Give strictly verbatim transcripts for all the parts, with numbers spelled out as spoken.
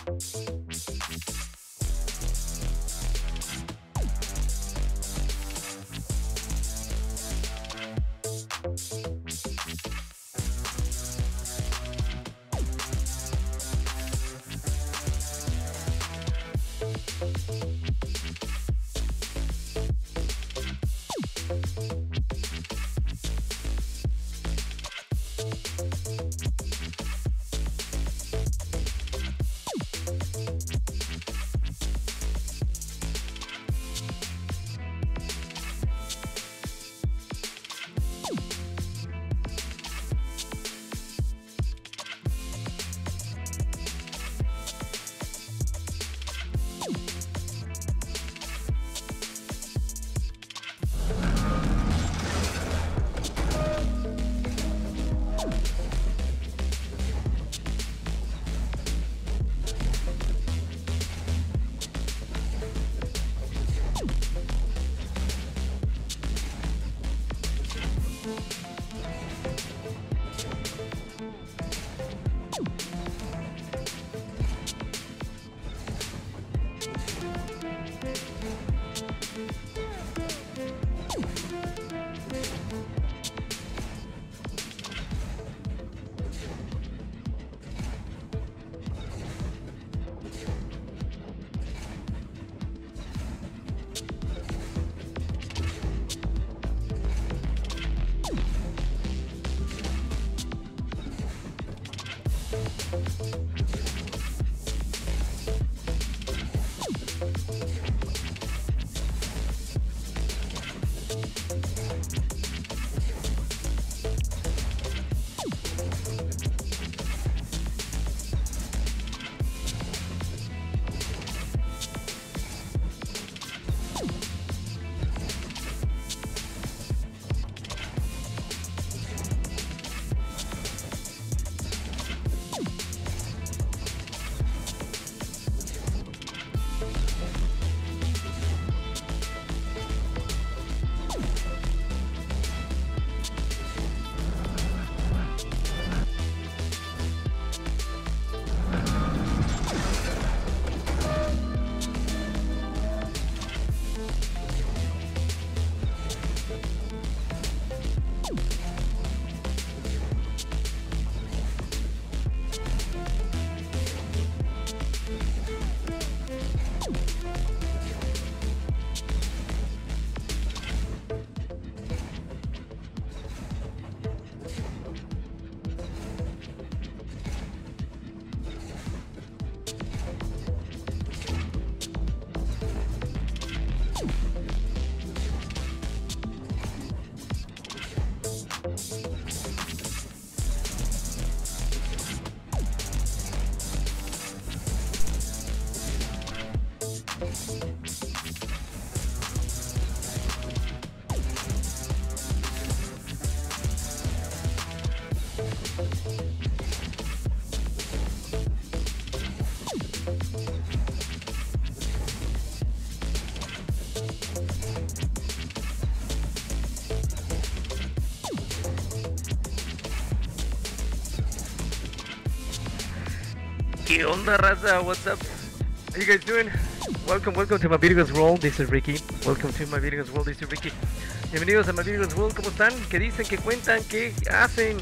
¿Qué onda, raza? What's up? How you guys doing? Welcome, welcome to my Virgo's World. This is Ricky. Welcome to my Virgo's World. This is Ricky. Bienvenidos a my Virgo's World. ¿Cómo están? ¿Qué dicen? ¿Qué cuentan? ¿Qué hacen?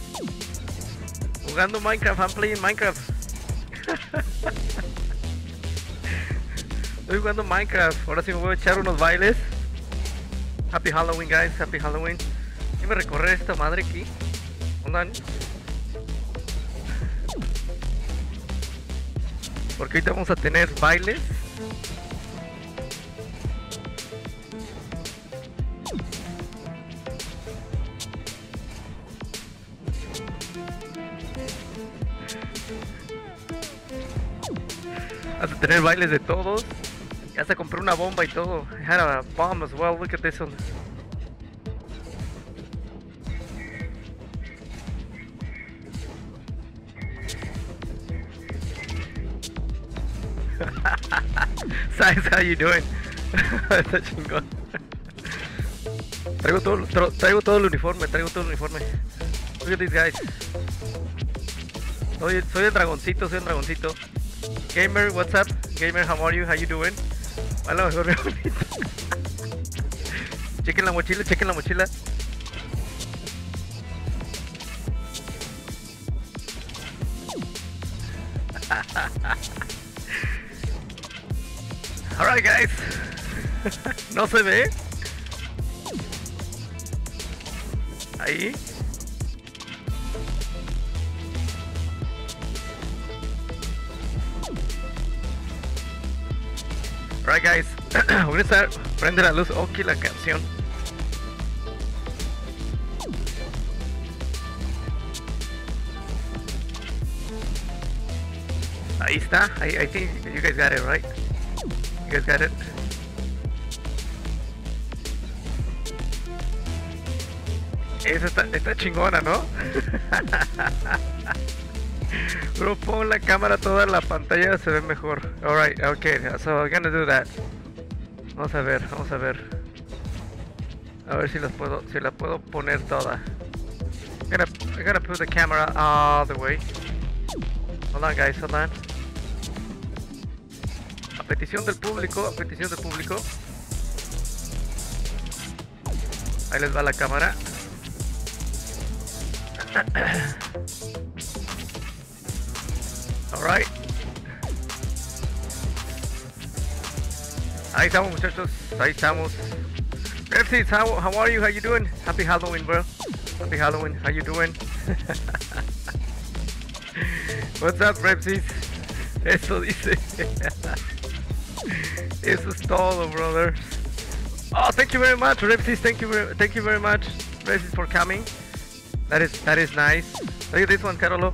Jugando Minecraft. I'm playing Minecraft. Estoy jugando Minecraft. Ahora sí me voy a echar unos bailes. Happy Halloween, guys. Happy Halloween. Déjame recorrer esta madre aquí. ¿Ondan? Porque ahorita vamos a tener bailes. Vamos a tener bailes de todos. Ya se compré una bomba y todo. I had a bomb as well. Look at this one. Size, how you doing? Está chingón. Traigo todo, tra traigo todo el uniforme, traigo todo el uniforme. Look at these guys. Soy, soy el dragoncito, soy el dragoncito. Gamer, what's up? Gamer, how are you? How you doing? A lo mejor me chequen la mochila, chequen la mochila. Alright guys. No se ve. Ahí. Alright guys. Voy a estar. Prende la luz. Ok, la canción. Ahí está. I, I think you guys got it, right? You guys got it? Esa está, está chingona, ¿no? Bro, pon la cámara toda la pantalla, se ve mejor. Alright, okay, so I'm gonna do that. Vamos a ver, vamos a ver. A ver si las puedo, si la puedo poner toda. I'm gonna, I'm gonna put the camera all the way. Hold on guys, hold on. A petición del público, a petición del público. Ahí les va la cámara. Alright. Ahí estamos muchachos, ahí estamos. Repsis, how, how are you? How you doing? Happy Halloween, bro. Happy Halloween, how you doing? What's up, Repsis? Eso dice. Eso es todo, brother. Oh, thank you very much, Repsis. Thank you, very, thank you very much, Repsis, for coming. That is that is nice. Look at this one, Carolo.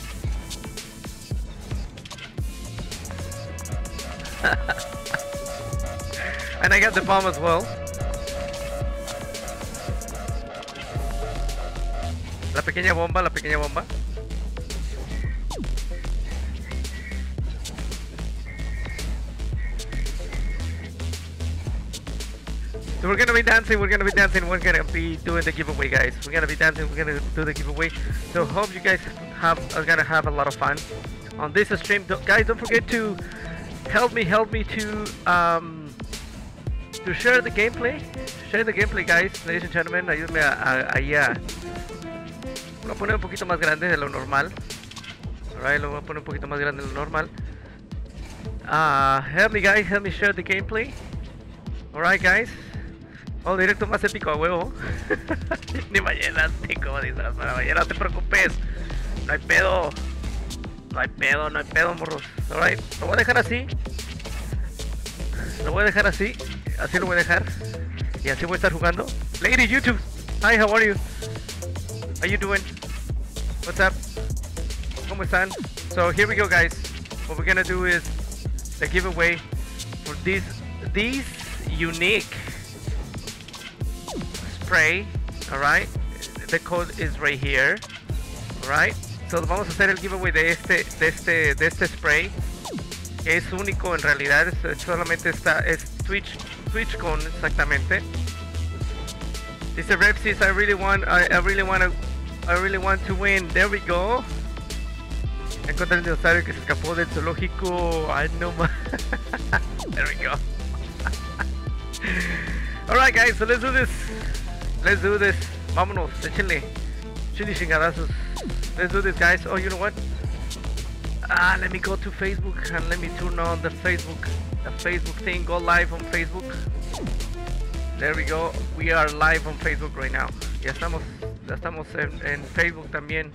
And I got the bomb as well. La pequeña bomba, la pequeña bomba. So we're gonna be dancing, we're gonna be dancing, we're gonna be doing the giveaway, guys. We're gonna be dancing, we're gonna do the giveaway. So hope you guys have are gonna have a lot of fun on this stream. Don't, guys, don't forget to help me, help me to um to share the gameplay. Share the gameplay, guys, ladies and gentlemen. Ayúdenme a, a, a, a lo voy a poner un poquito más grande de lo normal. Alright, lo voy a poner un poquito más grande de lo normal. Uh, help me, guys, help me share the gameplay. Alright, guys. Oh, directo más épico a huevo. Ni ballenas, ni como disfraz para ballena, no te preocupes. No hay pedo. No hay pedo, no hay pedo, morros. Alright, lo voy a dejar así. Lo voy a dejar así. Así lo voy a dejar. Y así voy a estar jugando. Lady YouTube. Hi, how are you? How you doing? What's up? ¿Cómo están? So here we go, guys. What we're gonna do is the giveaway for these these unique spray. Alright, the code is right here. Alright, so vamos a hacer el giveaway de este de este de este spray que es único en realidad. Es, es solamente está es Twitch TwitchCon exactamente. Dice Repsis, I really want I, I really want to I really want to win. There we go. Encontré el dinosaurio que se escapó del zoológico. Ay, no más. There we go. Alright guys, so let's do this. Let's do this. Vámonos, échenle. Chili chingadazos. Let's do this, guys. Oh, you know what? Ah, let me go to Facebook and let me turn on the Facebook the Facebook thing. Go live on Facebook. There we go. We are live on Facebook right now. Ya estamos, ya estamos en, en Facebook también.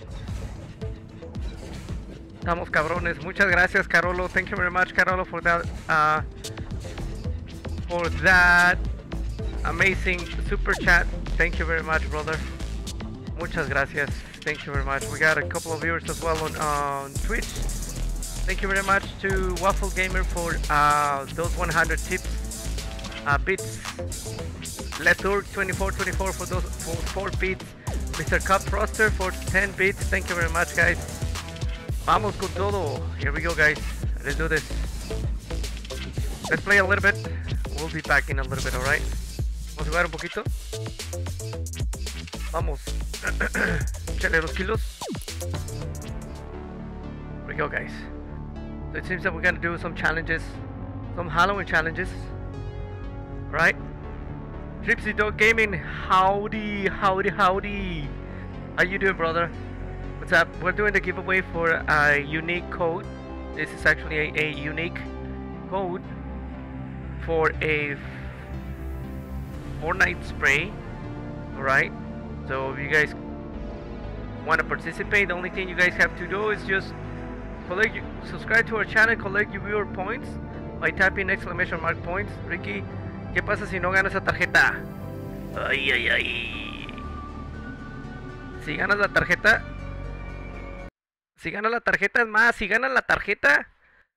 Estamos cabrones. Muchas gracias, Carolo. Thank you very much, Carolo, for that uh, for that amazing super chat. Thank you very much, brother. Muchas gracias. Thank you very much. We got a couple of viewers as well on on Twitch. Thank you very much to Waffle Gamer for uh, those one hundred tips, uh, bits. Letour twenty-four twenty-four for those for four bits. Mister Cup Froster for ten bits. Thank you very much, guys. Vamos con todo. Here we go, guys. Let's do this. Let's play a little bit. We'll be back in a little bit, alright? Vamos a jugar un poquito. Vamos. Échale dos kilos. Here we go, guys. So it seems that we're gonna do some challenges, some Halloween challenges, right? Tripsy Dog Gaming, howdy, howdy, howdy. How you doing, brother? What's up? We're doing the giveaway for a unique code. This is actually a, a unique code for a Fortnite spray. Alright, so if you guys want to participate, the only thing you guys have to do is just collect, your, subscribe to our channel, collect your viewer points by tapping exclamation mark points. Ricky, ¿qué pasa si no ganas la tarjeta? Ay, ay, ay. Si ganas la tarjeta, si ganas la tarjeta es más, si ganas la tarjeta.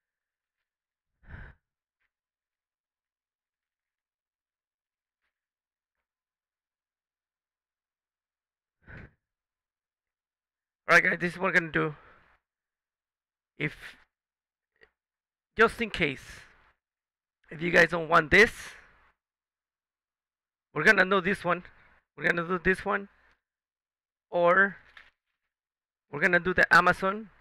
Alright guys, this is what we're gonna do. If, just in case, if you guys don't want this, we're gonna do this one. We're gonna do this one. Or, we're gonna do the Amazon.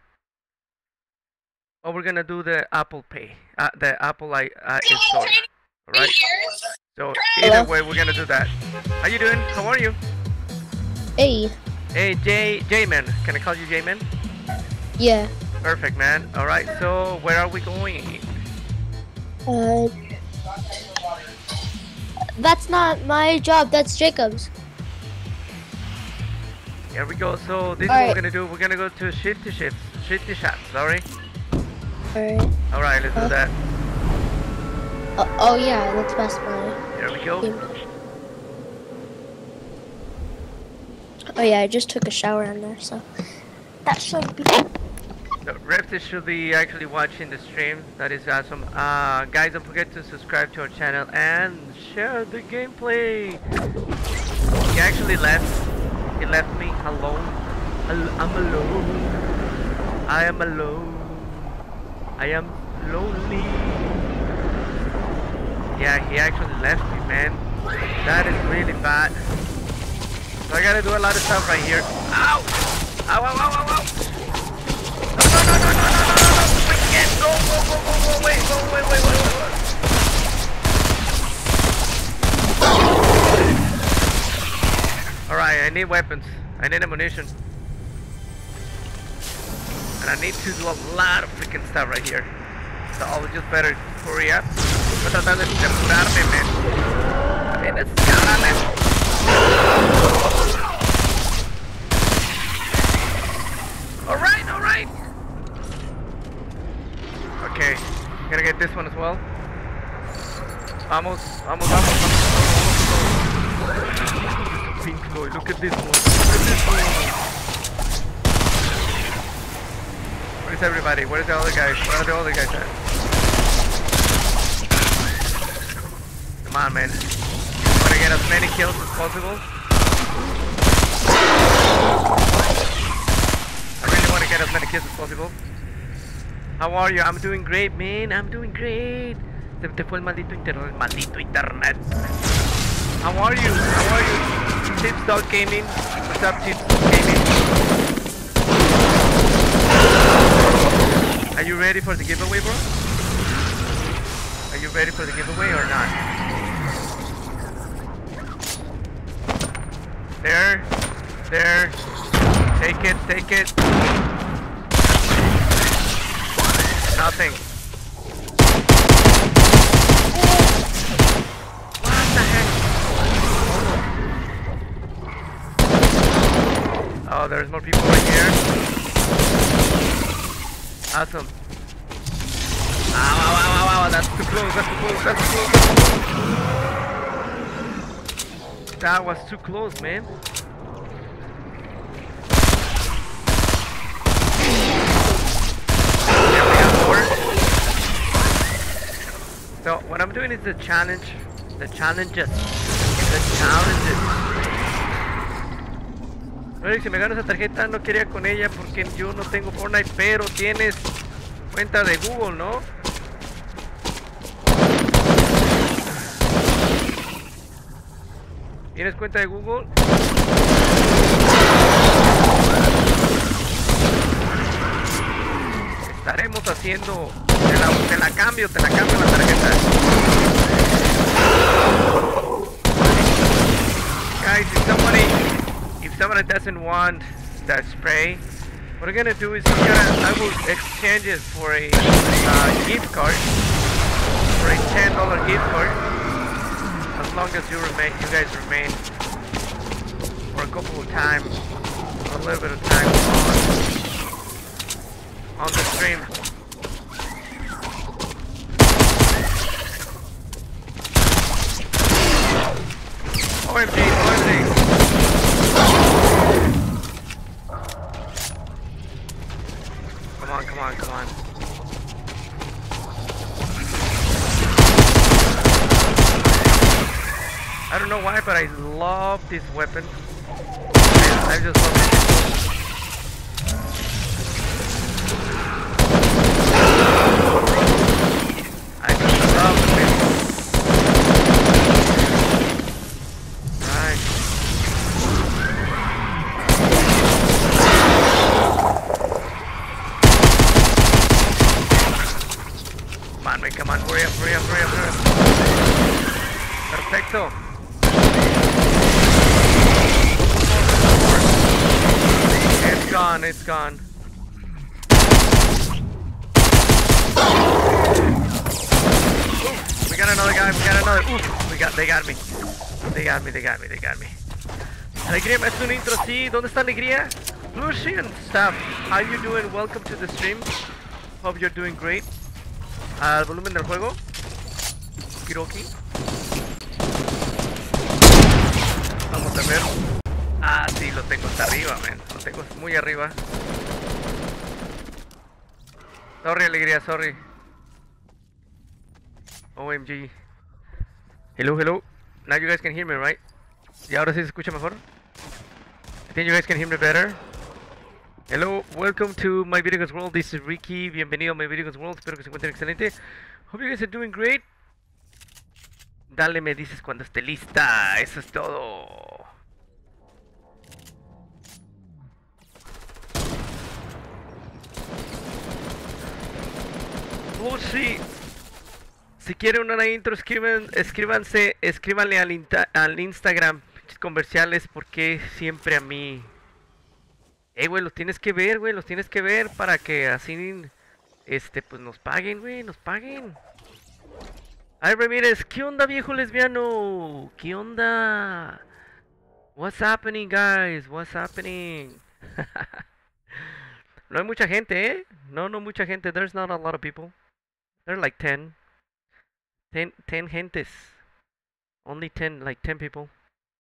Or we're gonna do the Apple Pay. Uh, the Apple I, uh, Store. Alright? So, either way, we're gonna do that. How you doing? How are you? Hey. Hey, J, J-Man. Can I call you J-Man? Yeah. Perfect, man. Alright, so where are we going? Uh, that's not my job, that's Jacob's. Here we go. So this is All what right. we're gonna do. We're gonna go to shifty shifts, shifty shots, sorry. Alright. Alright, let's Uh, do that. Oh, oh yeah, that's best my Here we go. game. Oh yeah, I just took a shower in there, so that should be. So Reptis should be actually watching the stream. That is awesome. Uh, guys, don't forget to subscribe to our channel and share the gameplay. He actually left. He left me alone. Al- I'm alone. I am alone. I am lonely. Yeah, he actually left me, man. That is really bad. So I gotta do a lot of stuff right here. Ow! Ow, ow, ow, ow, ow! No, no, no, no, no, no, no, no, no! We can't go, go, go, go, go, wait, go, wait, wait, wait, wait, wait. Alright, I need weapons. I need ammunition. And I need to do a lot of freaking stuff right here. So I'll just better hurry up. Voy a tratar de apurarme, man. Tienes ganas. Alright, alright. Okay, gonna get this one as well. Vamos, vamos, vamos, vamos. Pink Floyd, look at this one. Look at this one. Where is everybody? Where are the other guys? Where are the other guys at? Come on, man. Want to get as many kills as possible. I really want to get as many kills as possible. How are you? I'm doing great, man. I'm doing great. Se te fue el maldito internet, maldito internet. How are you? How are you? Tips Dog Gaming. What's up, Tips Dog Gaming? Are you ready for the giveaway, bro? Are you ready for the giveaway or not? There, there. Take it, take it. Nothing. What the heck? Oh, there's more people right here. Awesome. Ow, ow, ow, ow, ow, that's too close, that's too close, that's too close, that's too close. That was too close, man. So what I'm doing is the challenge, the challenges, the challenges. Pero si me gano esa tarjeta no quería con ella porque yo no tengo Fortnite, pero tienes cuenta de Google, ¿no? ¿Tienes cuenta de Google? Estaremos haciendo. Te la, te la cambio, te la cambio la tarjeta. Guys, if somebody, if somebody doesn't want that spray, what I'm gonna do is I'm gonna, I will exchange it for a uh, gift card, for a ten dollar gift card, as long as you remain, you guys remain for a couple of time, a little bit of time on, on the stream. O M G, O M G. Come on, come on, come on. I don't know why, but I love this weapon. I, I just love it. I just love the pistol. Right. Come on, man, come on, hurry up, hurry up, hurry up, hurry up. Perfecto. It's gone, it's gone. Oof, we got another guy, we got another. Oof, we got, they got me. They got me, they got me, they got me. Alegría, me hace un intro, sí. ¿Dónde está Alegría? Lucy and stuff. How you doing? Welcome to the stream. Hope you're doing great. Al volumen del juego. Kiroki. Vamos a ver. Ah, sí, lo tengo hasta arriba, man. Lo tengo muy arriba. Sorry, Alegría, sorry. O M G. Hello, hello. Now you guys can hear me, right? ¿Y ahora sí se escucha mejor? I think you guys can hear me better. Hello, welcome to My Video Games World. This is Ricky. Bienvenido a My Video Games World. Espero que se encuentren excelente. Hope you guys are doing great. Dale, me dices cuando esté lista. Eso es todo. Oh, sí. Si quieren una intro, escriban, escríbanse, escríbanle al, inta, al Instagram comerciales, porque siempre a mí. Eh, güey, los tienes que ver, güey, los tienes que ver para que así, este, pues nos paguen, güey, nos paguen. Ay, Ramírez, ¿qué onda, viejo lesbiano? ¿Qué onda? What's happening, guys? What's happening? No hay mucha gente, ¿eh? No, no mucha gente. There's not a lot of people. There's like ten. Ten, ten gentes. Only ten, like ten people.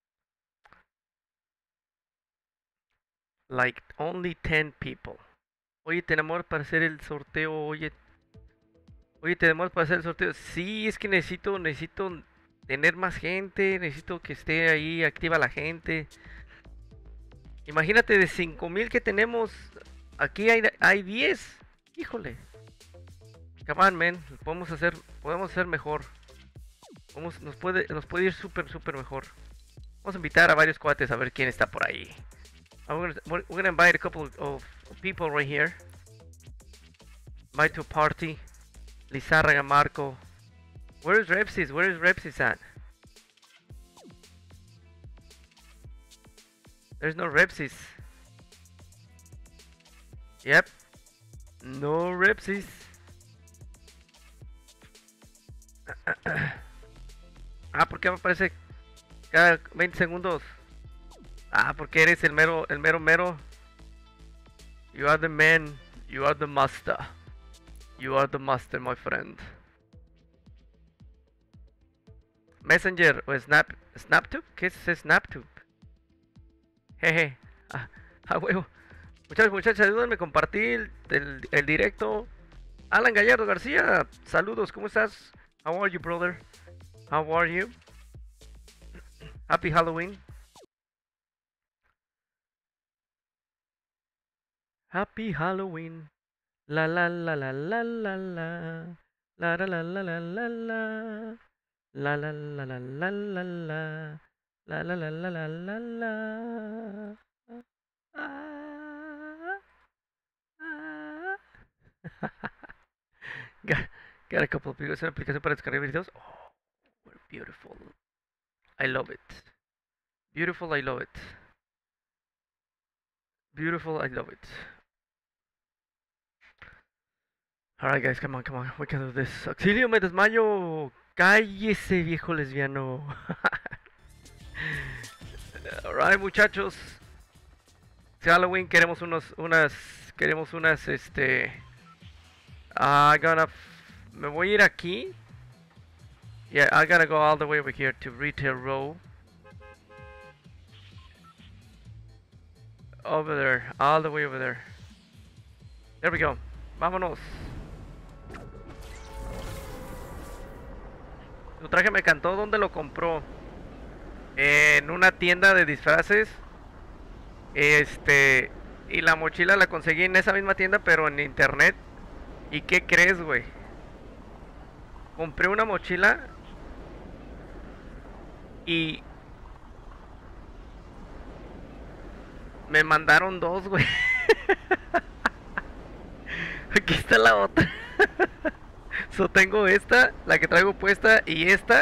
Like only ten people. Oye, tenemos para hacer el sorteo. Oye, oye, tenemos para hacer el sorteo. Sí, es que necesito, necesito tener más gente. Necesito que esté ahí activa la gente. Imagínate de cinco mil que tenemos. Aquí hay, hay diez. Híjole. Come on, man. Podemos hacer, podemos hacer mejor. Vamos, nos puede, nos puede ir súper, súper mejor. Vamos a invitar a varios cuates a ver quién está por ahí. We're gonna, we're gonna invite a couple of people right here. Invite to a party. Lizarraga, Marco. Where is Repsis? Where is Repsis at? There's no Repsis. Yep. No Repsis. Ah, ¿por qué me aparece cada veinte segundos? Ah, porque eres el mero, el mero mero. You are the man. You are the master. You are the master, my friend. Messenger o Snap, Snaptube. ¿Qué es ese Snaptube? Jeje. Ah, ah, huevo. Muchachos, muchachas, ayúdenme a compartir el, el directo. Alan Gallardo García, saludos, ¿cómo estás? How are you, brother? How are you? Happy Halloween. Happy Halloween. La la la la la la la. La la la la la la la. La la la la la la la. La la la la la la la. Ah, ah. got, got a couple of videos. Una aplicación para descargar videos. Oh, beautiful. I love it. Beautiful, I love it. Beautiful, I love it. Alright, guys, come on, come on. We can do this. Auxilio, me desmayo. Cállese, viejo lesbiano. Alright, muchachos. Halloween, queremos unos, unas, queremos unas, este. I gonna. Me voy a ir aquí. Yeah, I gotta go all the way over here to Retail Row. Over there, all the way over there. There we go. Vámonos. Su traje me encantó. ¿Dónde lo compró? En una tienda de disfraces. Este. Y la mochila la conseguí en esa misma tienda, pero en internet. ¿Y qué crees, güey? Compré una mochila. Y me mandaron dos, güey. Aquí está la otra. So tengo esta, la que traigo puesta, y esta.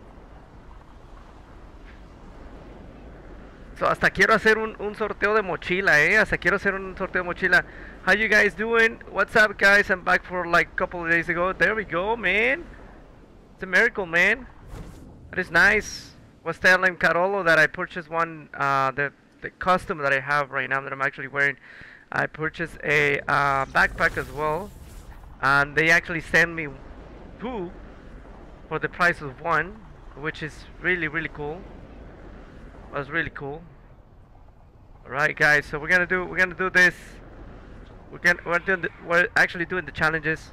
So hasta quiero hacer un, un sorteo de mochila, eh. Hasta quiero hacer un sorteo de mochila. How you guys doing? What's up, guys? I'm back for like a couple of days ago. There we go, man. It's a miracle, man. That is nice. Was telling Carolo that I purchased one, uh, the the costume that I have right now that I'm actually wearing. I purchased a uh, backpack as well, and they actually sent me two for the price of one, which is really really cool. Was really cool. All right, guys. So we're gonna do we're gonna do this. We're gonna we're doing the, we're actually doing the challenges.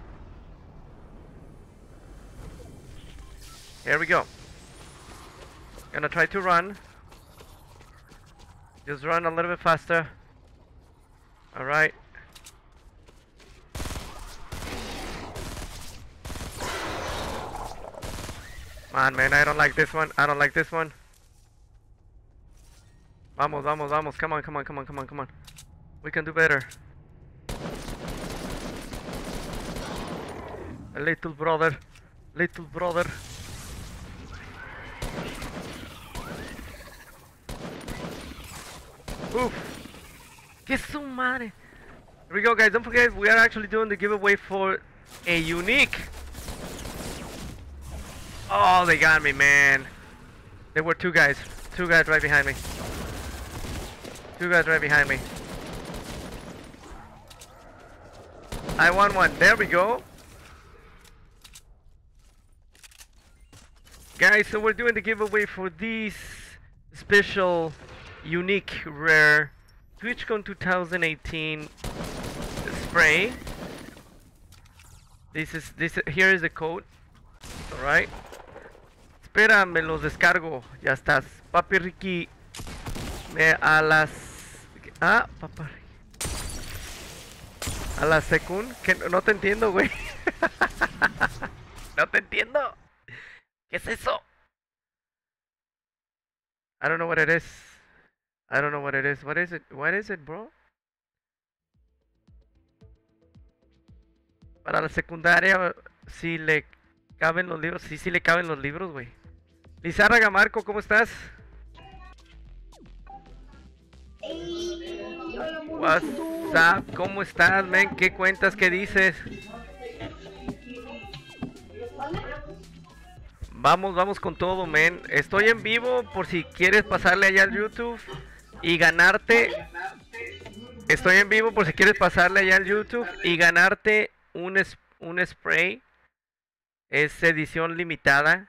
Here we go. Gonna try to run. Just run a little bit faster. Alright. Man, man, I don't like this one. I don't like this one. Vamos, vamos, vamos. Come on, come on, come on, come on, come on. We can do better. A little brother. Little brother. Oof. Que su madre. Here we go, guys. Don't forget, we are actually doing the giveaway for a unique. Oh, they got me, man. There were two guys. Two guys right behind me. Two guys right behind me. I won one. There we go. Guys, so we're doing the giveaway for these special, unique, rare TwitchCon twenty eighteen spray. This is this. Here is the code. All right. Espera, me los descargo. Ya estás, papi Ricky. Me a las ah, papá. A la secund. Que no, no te entiendo, güey. No te entiendo. ¿Qué es eso? I don't know what it is. I don't know what it is. What is it? What is it, bro? Para la secundaria, si le caben los libros. Sí, sí le caben los libros, güey. Lizárraga Marco, ¿cómo estás? What's up? ¿Cómo estás, men? ¿Qué cuentas? ¿Qué dices? Vamos, vamos con todo, men. Estoy en vivo por si quieres pasarle allá al YouTube y ganarte. Estoy en vivo por si quieres pasarle allá al YouTube y ganarte un, es, un spray. Es edición limitada.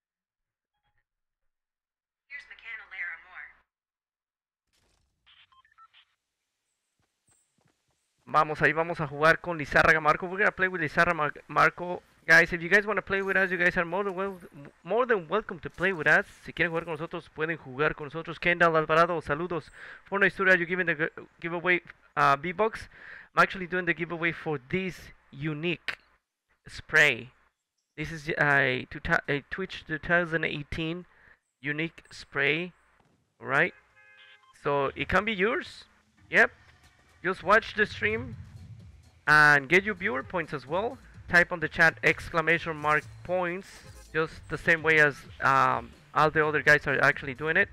Vamos, ahí vamos a jugar con Lizárraga Marco. We're gonna play with Lizárraga Mar Marco. Guys, if you guys want to play with us, you guys are more than, well, more than welcome to play with us. Si quieren jugar con nosotros, pueden jugar con nosotros. Kendall Alvarado, saludos. For una historia, you're giving the giveaway uh, V-Bucks. I'm actually doing the giveaway for this unique spray. This is a, a Twitch twenty eighteen unique spray. Alright? So, it can be yours. Yep. Just watch the stream and get your viewer points as well. type on the chat exclamation mark points, just the same way as um, all the other guys are actually doing it.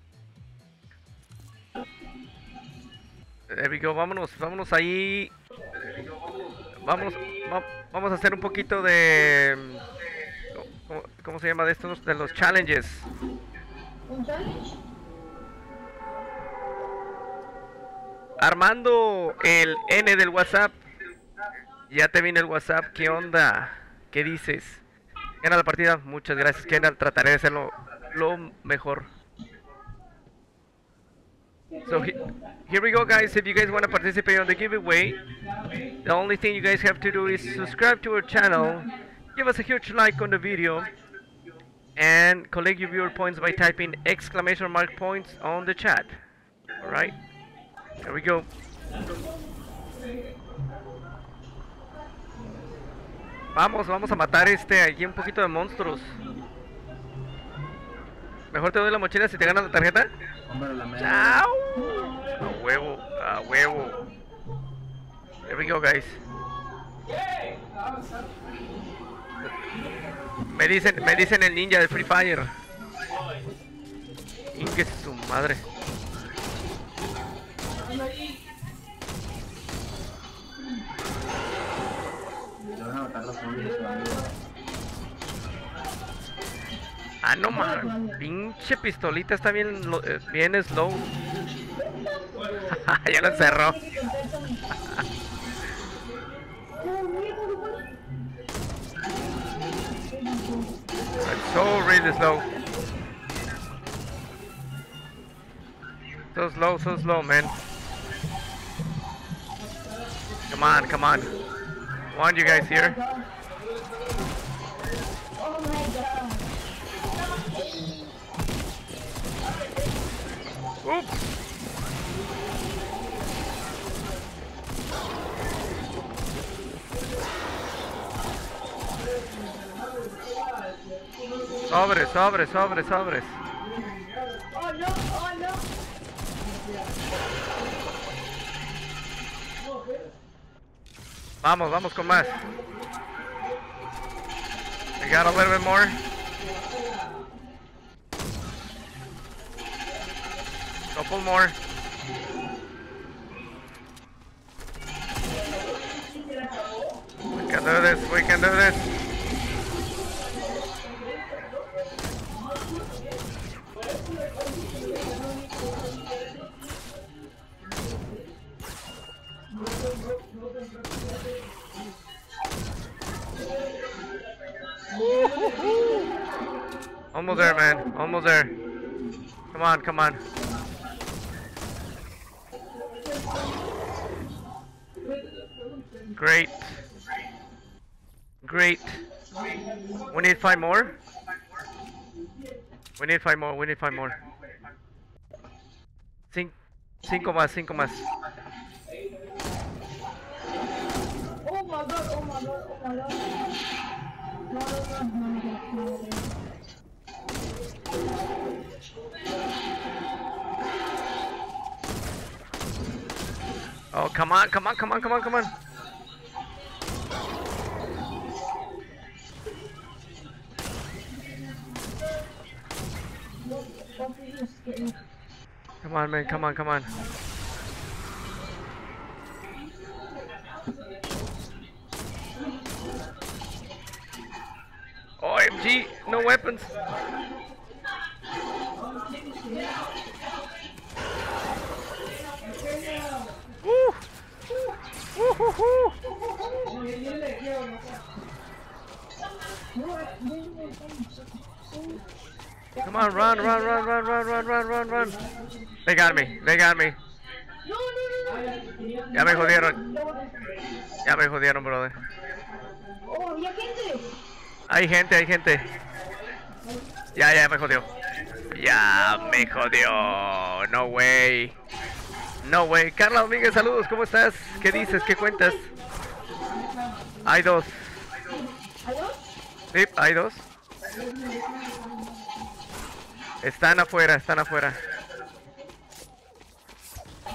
There we go, vámonos, vámonos ahí. Vámonos, va, vamos a hacer un poquito de... ¿Cómo, cómo se llama de estos? De los challenges. ¿Un challenge? Armando, el N del WhatsApp. Ya te viene el WhatsApp, ¿qué onda? ¿Qué dices? Gana la partida, muchas gracias, Kendall. Trataré de hacerlo lo mejor. So he, here we go, guys. If you guys want to participate on the giveaway, the only thing you guys have to do is subscribe to our channel, give us a huge like on the video, and collect your viewer points by typing exclamation mark points on the chat. Alright, here we go. Vamos, vamos a matar este aquí un poquito de monstruos. Mejor te doy la mochila si te ganas la tarjeta. Chao. A huevo, a huevo. There we go, guys. Me dicen, me dicen el ninja de Free Fire. Ingue su madre. Ah, no mames, pinche pistolita está bien, eh, bien slow. Ya lo encerró. It's so really slow. So slow, so slow, man. Come on, come on. Want you guys here? Oh my god. Oops. Sobres, sobres, sobres, sobres. Oh no, oh no. Vamos, vamos con más. We got a little bit more. Couple more. We can do this, we can do this. Almost there, man. Almost there. Come on, come on. Great. Great. We need five more. We need five more. We need five more. Cin cinco más, cinco más. Oh my god, oh my god, oh my god. No, no, no, no, no, no. Oh, come on, come on, come on, come on, come on. Come on, man, come on, come on. O M G, no weapons. Woo! Woo hoo hoo! Come on, run, run, run, run, run, run, run, run, run. They got me, they got me. Ya me jodieron. Ya me jodieron, brother. Oh, ¿y gente? Hay gente, hay gente. Ya, ya me jodió. Ya me jodió. No way. No way. Carla Domínguez, saludos. ¿Cómo estás? ¿Qué dices? ¿Qué cuentas? Hay dos. ¿Hay dos? Sí, hay dos. Están afuera, están afuera.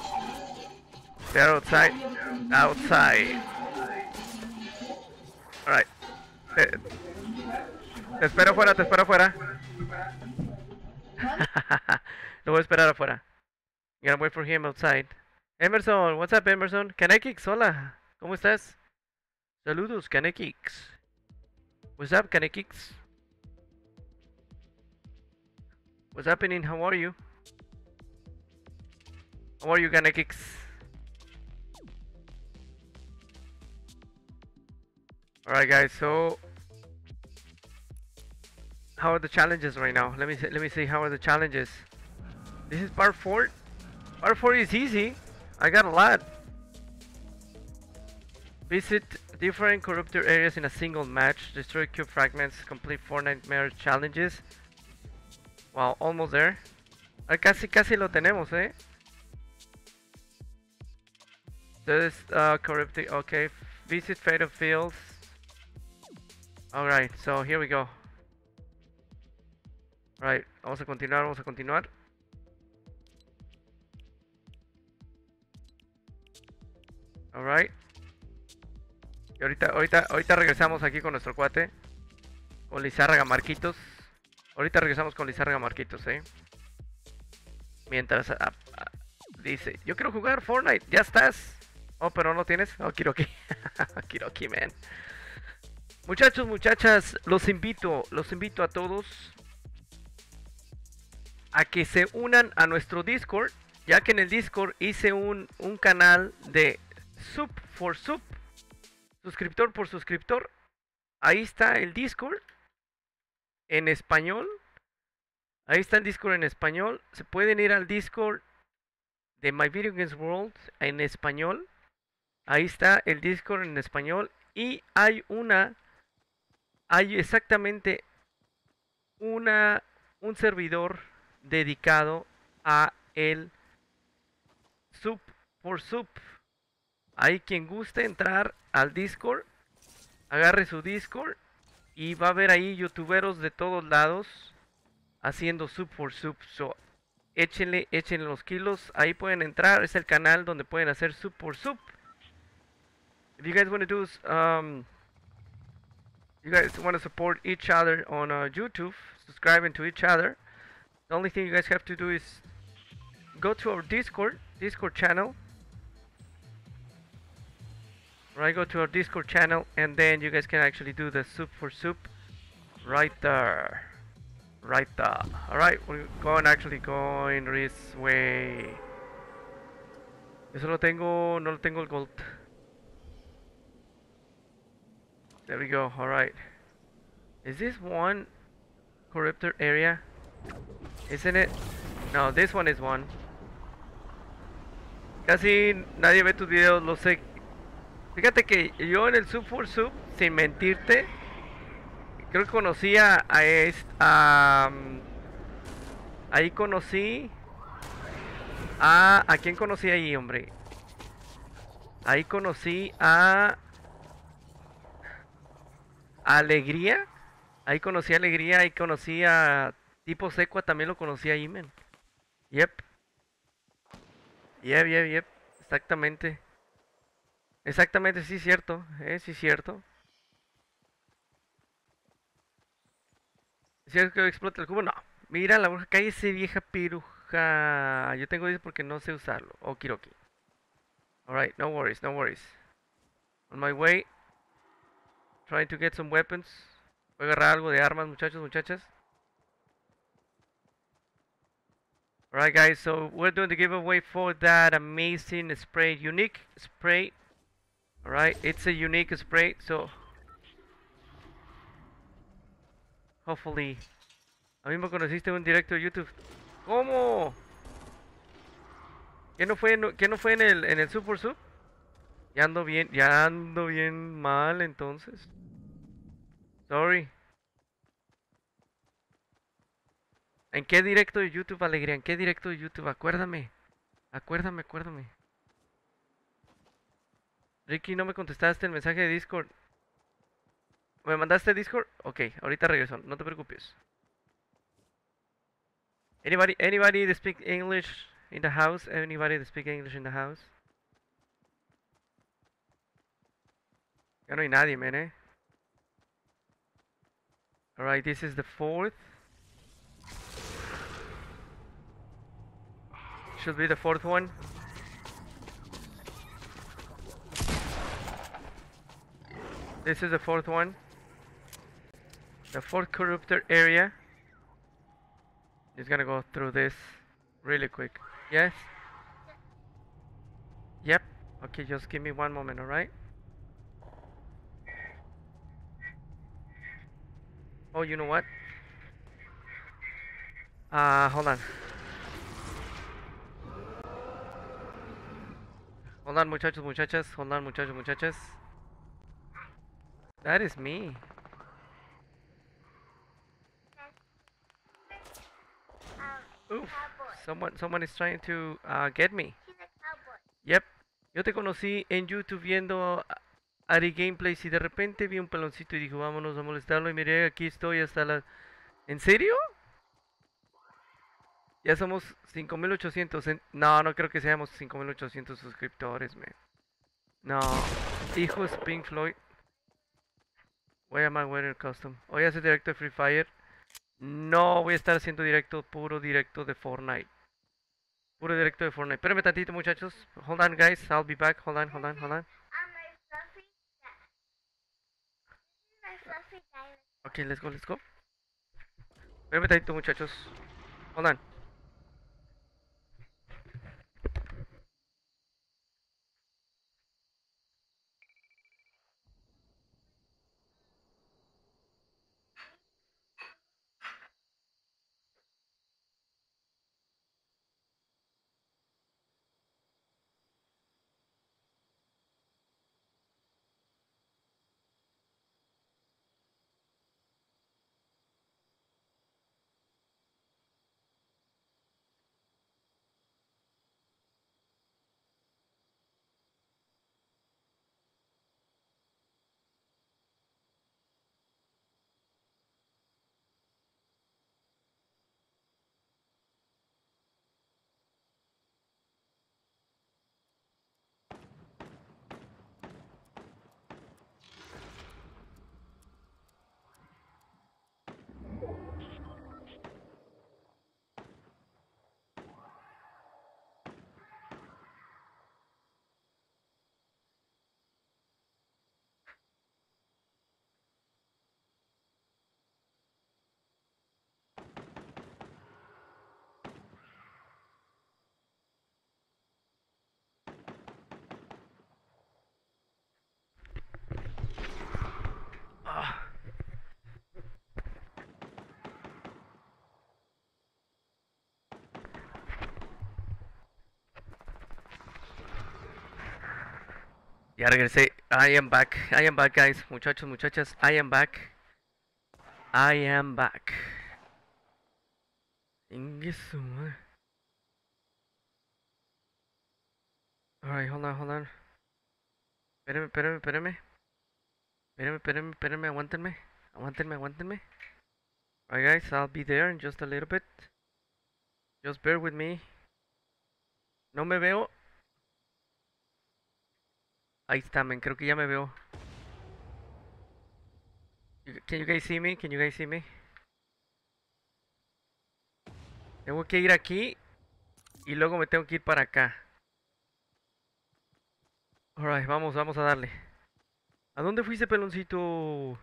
They're outside. Outside. Alright. Te, te espero afuera, te espero afuera. Lo voy a esperar afuera. I'm gonna wait for him outside. Emerson, what's up, Emerson? Kanekix, hola. ¿Cómo estás? Saludos, Kanekix. What's up, Kanekix? What's happening? How are you? How are you, Kanekix? Alright, guys, so how are the challenges right now? Let me see, let me see how are the challenges. This is part four. Part four is easy. I got a lot. Visit different corruptor areas in a single match. Destroy cube fragments. Complete four nightmare challenges. Wow, almost there. Ah, casi, casi lo tenemos, eh. This uh, corrupting. Okay. Visit fatal fields. Alright, so here we go. Alright, vamos a continuar, vamos a continuar. Alright. Y ahorita, ahorita, ahorita regresamos aquí con nuestro cuate. Con Lizárraga Marquitos. Ahorita regresamos con Lizárraga Marquitos, eh. Mientras ah, ah, dice, yo quiero jugar Fortnite, ya estás. Oh, pero no tienes. Oh, Kiroki. Kiroki, man. Muchachos, muchachas, los invito, los invito a todos a que se unan a nuestro Discord, ya que en el Discord hice un, un canal de sub for sub, suscriptor por suscriptor. Ahí está el Discord en español. Ahí está el Discord en español. Se pueden ir al Discord de My Video Games World en español. Ahí está el Discord en español. Y hay una... Hay exactamente una, un servidor dedicado a el sub por sub. Hay quien guste entrar al Discord, agarre su Discord y va a ver ahí youtuberos de todos lados haciendo sub por sub. So, échenle, échenle los kilos. Ahí pueden entrar. Es el canal donde pueden hacer sub por sub. If you guys want to do um, you guys want to support each other on uh, YouTube, subscribing to each other, the only thing you guys have to do is go to our Discord, Discord channel. Right, go to our Discord channel, and then you guys can actually do the soup for soup right there. Right there. Alright, we're going actually going this way. Eso lo tengo, no lo tengo el gold. There we go, alright. Is this one corruptor area? Isn't it? No, this one is one. Casi nadie ve tus videos, lo sé. Fíjate que yo en el Sub for Sub, sin mentirte, creo que conocí a, a, est, a um, ahí conocí a... ¿A quién conocí ahí, hombre? Ahí conocí a... Alegría. Ahí conocí a Alegría, ahí conocí a Tipo Secua, también lo conocí ahí, men. Yep. Yep, yep, yep. Exactamente. Exactamente, sí, cierto. Eh, sí, cierto. ¿Cierto que explota el cubo? No. Mira, la bruja, cállese, vieja piruja. Yo tengo eso porque no sé usarlo. Oh, Kiroki. Alright, no worries, no worries. On my way. Trying to get some weapons. Voy a agarrar algo de armas, muchachos, muchachas. Alright, guys, so we're doing the giveaway for that amazing spray, unique spray. Alright, it's a unique spray, so hopefully. A mí me conociste en un directo de YouTube. ¿Cómo? ¿Qué no fue, no, ¿qué no fue en el, en el Sub for Sub? Ya ando bien, ya ando bien mal entonces. Sorry. ¿En qué directo de YouTube, Alegría? ¿En qué directo de YouTube? Acuérdame. Acuérdame, acuérdame. Ricky, no me contestaste el mensaje de Discord. ¿Me mandaste Discord? Ok, ahorita regreso, no te preocupes. Anybody, anybody that speak English in the house? Anybody that speak English in the house? Ya no hay nadie, men, eh. Alright, this is the fourth. Should be the fourth one. This is the fourth one. The fourth corruptor area. Just gonna go through this really quick. Yes? Yep. Okay, just give me one moment, alright? Oh, you know what? Uh, hold on. Hold on, muchachos, muchachas. Hold on, muchachos, muchachas. That is me. Oof. Someone, someone is trying to uh, get me. Yep. Yo te conocí en YouTube viendo Ari Gameplays y de repente vi un peloncito y dijo, vámonos a molestarlo. Y miré, aquí estoy hasta la... ¿En serio? Ya somos cinco mil ochocientos. En... No, no creo que seamos cinco mil ochocientos suscriptores, man. No. Hijos Pink Floyd. Why am I wearing custom? Hoy hace directo de Free Fire. No, voy a estar haciendo directo, puro directo de Fortnite. Puro directo de Fortnite. Espérenme tantito, muchachos. Hold on, guys. I'll be back. Hold on, hold on, hold on. Okay, let's go, let's go. Espérenme tantito, muchachos. Hold on. Ya regresé. I am back. I am back, guys. Muchachos, muchachas. I am back. I am back. Ingesu. Alright, hold on, hold on. Espérenme, espérenme, espérenme. Espérenme, espérenme, espérenme. Aguántenme. Aguántenme, aguántenme. Alright, guys. I'll be there in just a little bit. Just bear with me. No me veo. Ahí está, men, creo que ya me veo. Can you guys see me? Can you guys see me? Tengo que ir aquí y luego me tengo que ir para acá. Alright, vamos, vamos a darle. ¿A dónde fuiste, peloncito?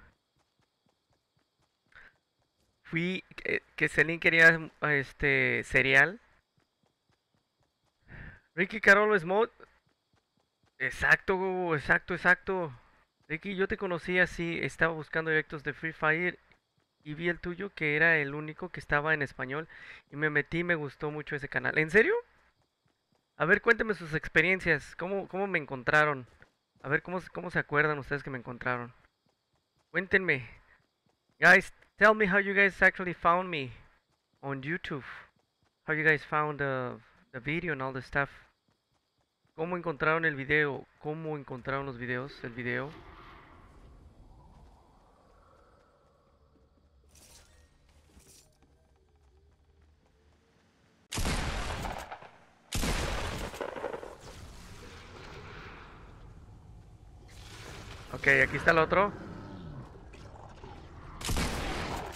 Fui, que, que Celine quería este cereal. Ricky Carolo Smot. Exacto, exacto, exacto. Ricky, yo te conocí así, estaba buscando directos de Free Fire y vi el tuyo que era el único que estaba en español y me metí y me gustó mucho ese canal. ¿En serio? A ver, cuéntame sus experiencias, cómo, cómo me encontraron. A ver, cómo, cómo se acuerdan ustedes que me encontraron. Cuéntenme. Guys, tell me how you guys actually found me on YouTube. How you guys found the, the video and all the stuff. ¿Cómo encontraron el video? ¿Cómo encontraron los videos? El video. Ok, aquí está el otro.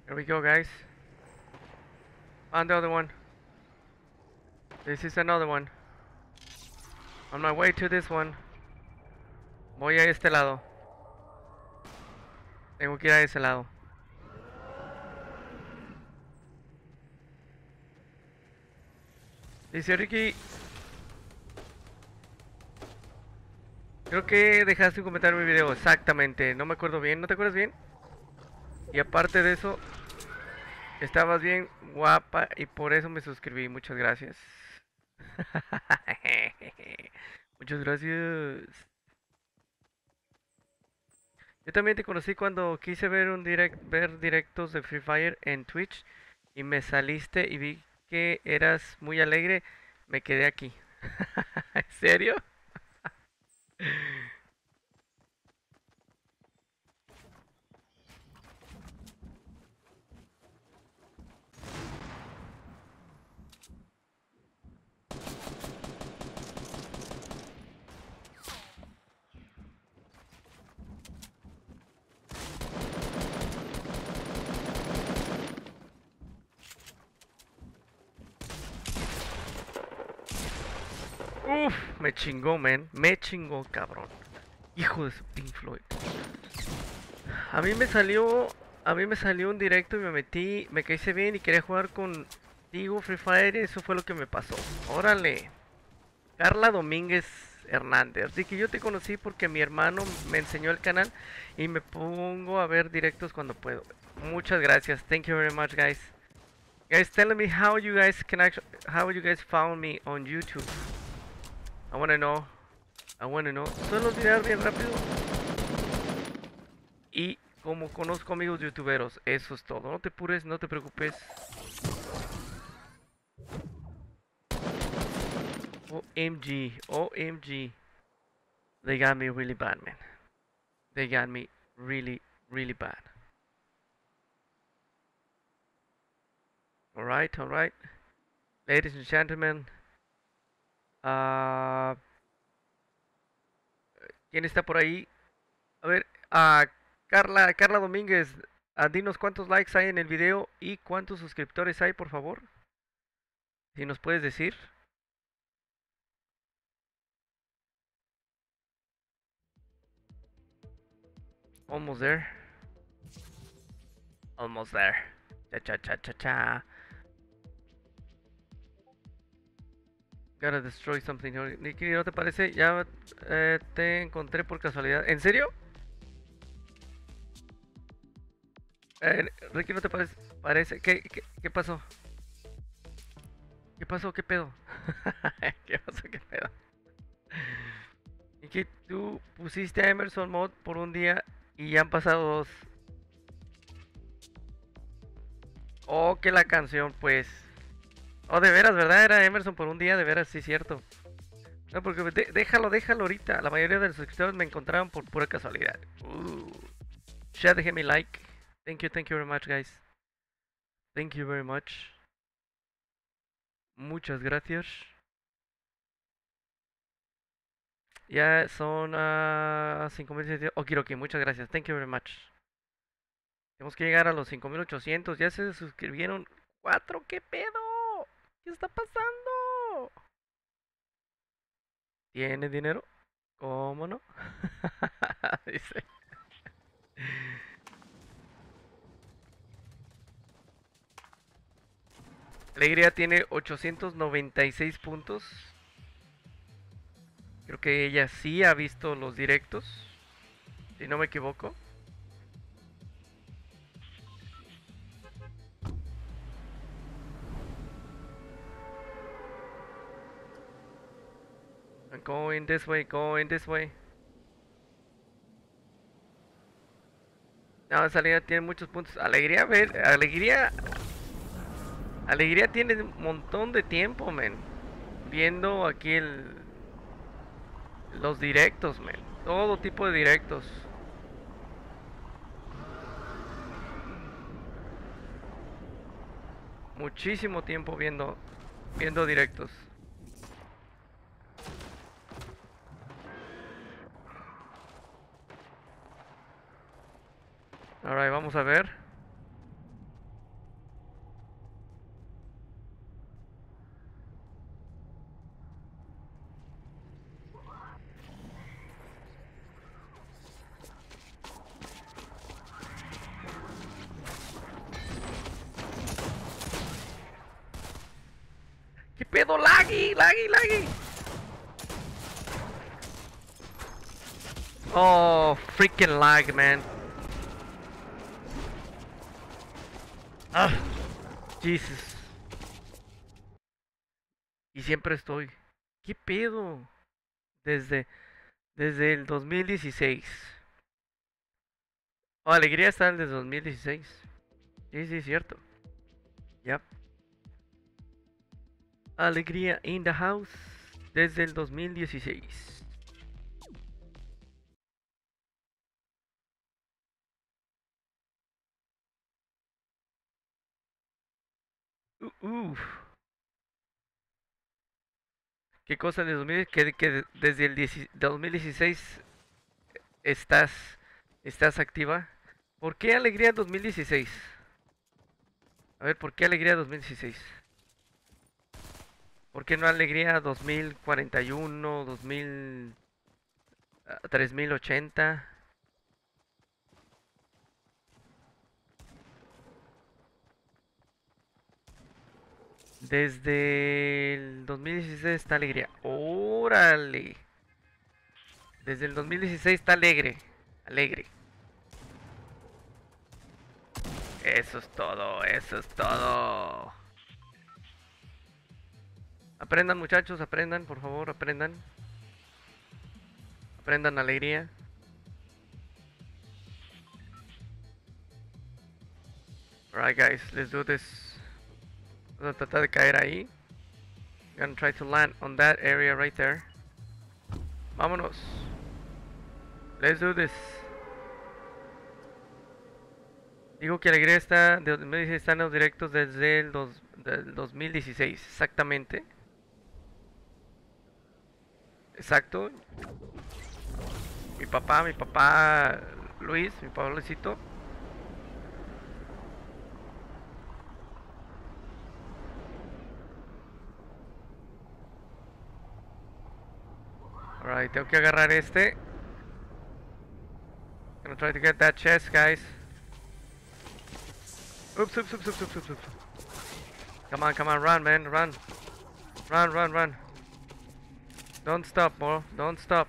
Here we go, guys. On the other one. This is another one. On my way to this one. Voy a este lado. Tengo que ir a ese lado. Dice Ricky. Creo que dejaste un comentario en mi video. Exactamente. No me acuerdo bien. ¿No te acuerdas bien? Y aparte de eso, estabas bien guapa y por eso me suscribí. Muchas gracias. Muchas gracias. Yo también te conocí cuando quise ver un direct, ver directos de Free Fire en Twitch y me saliste y vi que eras muy alegre. Me quedé aquí. ¿En serio? Uf, me chingó, man. Me chingó, cabrón. Hijo de su Pink Floyd. A mí me salió. A mí me salió un directo y me metí. Me caíse bien y quería jugar contigo Free Fire. Y eso fue lo que me pasó. Órale. Carla Domínguez Hernández. Así que yo te conocí porque mi hermano me enseñó el canal. Y me pongo a ver directos cuando puedo. Muchas gracias. Thank you very much, guys. Guys, tell me how you guys can actually. How you guys found me on YouTube. I wanna know. I wanna know. Suelo olvidar bien rápido. Y como conozco amigos youtuberos, eso es todo. No te apures, no te preocupes. O M G, O M G. They got me really bad, man. They got me really, really bad. Alright, alright. Ladies and gentlemen. Uh, ¿Quién está por ahí? A ver, a uh, Carla, Carla Domínguez, uh, dinos cuántos likes hay en el video y cuántos suscriptores hay, por favor. Si nos puedes decir. Almost there. Almost there. Cha cha cha cha cha. Gotta destroy something. Nicky, ¿no te parece? Ya eh, te encontré por casualidad. ¿En serio? Eh, Ricky, ¿no te parece? Parece. ¿Qué, qué, qué pasó? ¿Qué pasó? ¿Qué pedo? ¿Qué pasó? ¿Qué pedo? Nicky, tú pusiste a Emerson Mod por un día y ya han pasado dos. Oh, que la canción, pues. Oh, de veras, ¿verdad? Era Emerson por un día, de veras, sí, cierto. No, porque de, déjalo, déjalo ahorita. La mayoría de los suscriptores me encontraron por pura casualidad. Uh. Ya dejé mi like. Thank you, thank you very much, guys. Thank you very much. Muchas gracias. Ya son uh, cinco mil setecientos. Okiroki, muchas gracias. Thank you very much. Tenemos que llegar a los cinco mil ochocientos. Ya se suscribieron cuatro. ¿Qué pedo? ¿Qué está pasando? ¿Tiene dinero? ¿Cómo no? Dice. Alegría tiene ochocientos noventa y seis puntos. Creo que ella sí ha visto los directos, si no me equivoco. I'm going this way, going this way. No, Alegría tiene muchos puntos. Alegría, ver, Alegría. Alegría tiene un montón de tiempo, men. Viendo aquí el. Los directos, men. Todo tipo de directos. Muchísimo tiempo viendo. Viendo directos. Alright, vamos a ver. pedo? Laggy, laggy, laggy. Oh, freaking lag, man. Ah, Jesus. Y siempre estoy. ¿Qué pedo? Desde, desde el dos mil dieciséis. Oh, alegría está desde dos mil dieciséis. Sí, sí, cierto. Yep. Alegría in the house desde el dos mil dieciséis. Uh, uf. ¿Qué cosa de dos mil? Que, que desde el dos mil dieciséis estás, estás activa. ¿Por qué alegría dos mil dieciséis? A ver, ¿por qué alegría dos mil dieciséis? ¿Por qué no alegría dos mil cuarenta y uno, dos mil, ah, tres mil ochenta? Desde el dos mil dieciséis está alegría. ¡Órale! Desde el dos mil dieciséis está alegre. Alegre. Eso es todo, eso es todo. Aprendan, muchachos, aprendan, por favor, aprendan. Aprendan alegría. Alright, guys, let's do this. Vamos a tratar de caer ahí. Gonna try to land on that area right there. Vámonos. Let's do this. Digo que alegría está, de dos mil dieciséis están los directos desde el dos, del dos mil dieciséis, exactamente. Exacto. Mi papá, mi papá Luis, mi papá Luisito. Alright, tengo que agarrar este. Gonna try to get that chest, guys. Oops, oops, oops, oops, oops, oops, oops. Come on, come on, run, man, run. Run, run, run. Don't stop, bro, don't stop.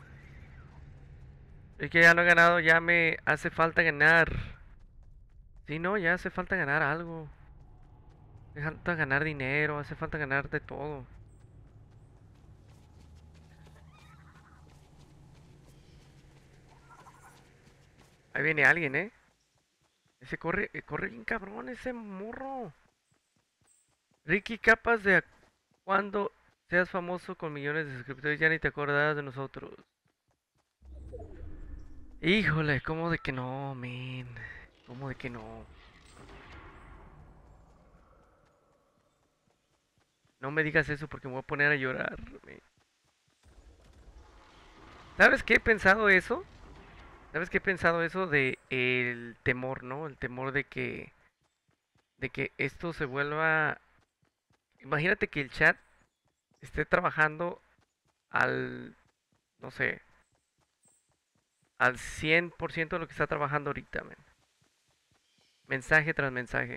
Es que ya no he ganado, ya me hace falta ganar. Si no, ya hace falta ganar algo. Hace falta ganar dinero, hace falta ganar de todo. Ahí viene alguien, ¿eh? Ese corre, eh, corre bien cabrón, ese morro. Ricky, capaz de cuando seas famoso con millones de suscriptores, ya ni te acordarás de nosotros. Híjole, ¿cómo de que no, men? ¿Cómo de que no? No me digas eso porque me voy a poner a llorar, men. ¿Sabes qué he pensado eso? ¿Sabes qué he pensado eso de el temor, ¿no? El temor de que de que esto se vuelva. Imagínate que el chat esté trabajando al, no sé, al cien por ciento de lo que está trabajando ahorita, man. Mensaje tras mensaje.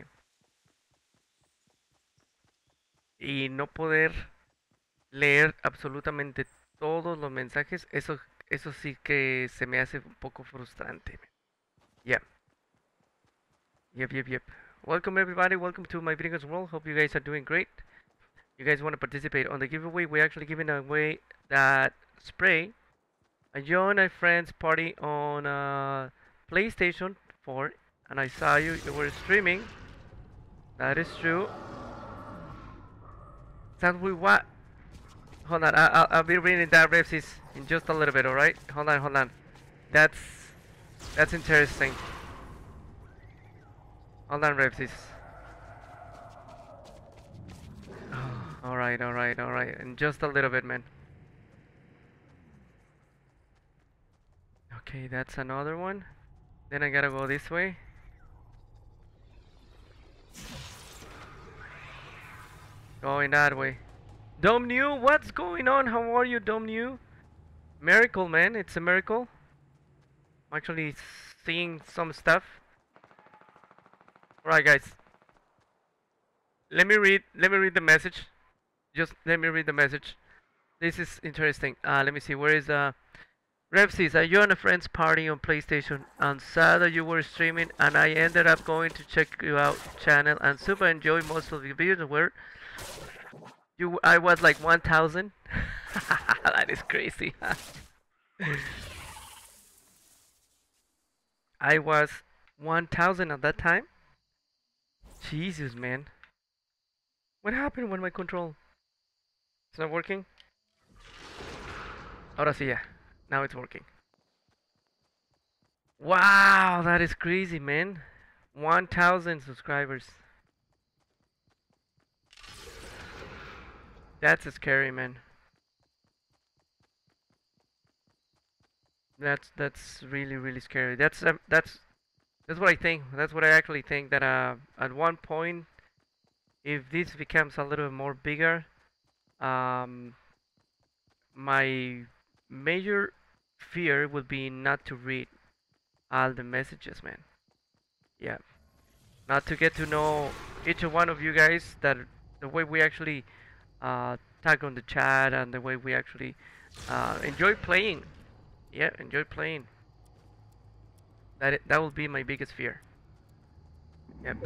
Y no poder leer absolutamente todos los mensajes, eso, eso sí que se me hace un poco frustrante. Yeah. Yep, yep, yep. Welcome everybody, welcome to my videos world. Hope you guys are doing great. You guys want to participate on the giveaway? We're actually giving away that spray. I joined a friend's party on uh, PlayStation four, and I saw you, you were streaming. That is true. Sounds we what? Hold on, I, I'll, I'll be reading that Repsis in just a little bit, alright? Hold on, hold on. That's that's interesting. Hold on, Repsis. Oh, alright, alright, alright. In just a little bit, man. Okay, that's another one. Then I gotta go this way. Going that way. Dom New, what's going on? How are you, Dom New? Miracle, man, it's a miracle. I'm actually seeing some stuff. Alright, guys. Let me read. Let me read the message. just let me read the message. This is interesting. Uh, let me see. Where is uh Repsis? Are you on a friend's party on PlayStation and saw that you were streaming, and I ended up going to check you out channel and super enjoy most of your videos. Where you, I was like one thousand. That is crazy. I was one thousand at that time. Jesus, man. What happened when my control? It's not working? Ahora sí ya. Now it's working. Wow, that is crazy, man. one thousand subscribers. That's scary, man. That's that's really really scary. That's um, that's that's what I think. That's what I actually think. That uh, at one point, if this becomes a little more bigger, um, my major fear would be not to read all the messages, man. Yeah, not to get to know each one of you guys. That the way we actually uh, tag on the chat and the way we actually uh, enjoy playing. Yeah, enjoy playing. That it, that will be my biggest fear. Yep.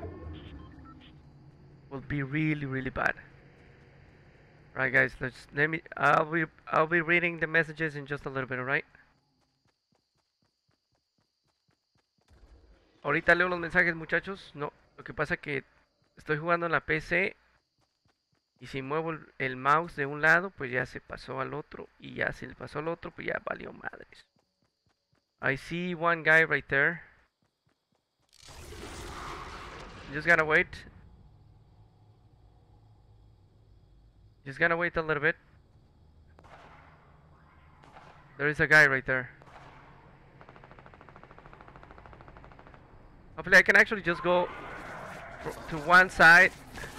Will be really really bad. Right, guys. Let's let me. I'll be I'll be reading the messages in just a little bit. Alright. Ahorita leo los mensajes, muchachos. No, lo que pasa que estoy jugando en la P C y si muevo el, el mouse de un lado, pues ya se pasó al otro y ya se le pasó al otro, pues ya valió madres. I see one guy right there. Just gotta wait. Just gotta wait a little bit. There is a guy right there. Hopefully I can actually just go to one side.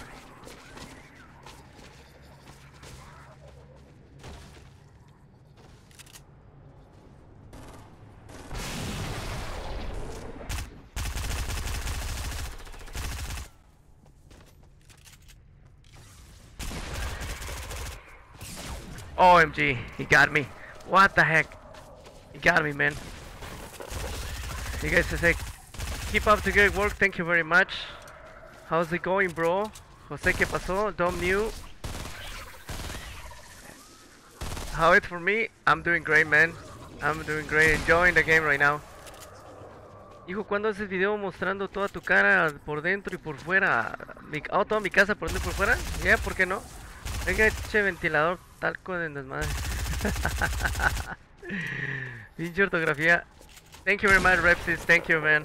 O M G, he got me. What the heck? He got me, man. You guys say, keep up the good work, thank you very much. How's it going, bro? Jose, ¿qué pasó? Dom New. How it's for me? I'm doing great, man. I'm doing great, enjoying the game right now. Hijo, ¿cuándo haces video mostrando toda tu cara por dentro y por fuera? Mi, oh, toda mi casa por dentro y por fuera. Ya, yeah, ¿por qué no? Venga, eche ventilador, talco de desmadre. Pinche ortografía. Thank you very much, Repsis. Thank you, man.